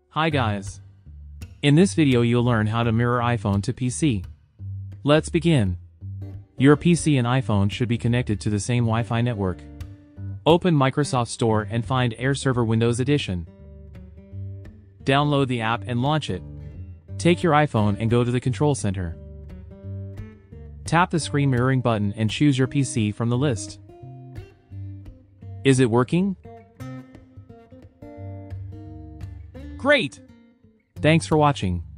Hi guys. In this video you'll learn how to mirror iPhone to PC. Let's begin. Your PC and iPhone should be connected to the same Wi-Fi network. Open Microsoft Store and find Air Server Windows Edition. Download the app and launch it. Take your iPhone and go to the Control Center. Tap the screen mirroring button and choose your PC from the list. Is it working? Great! Thanks for watching.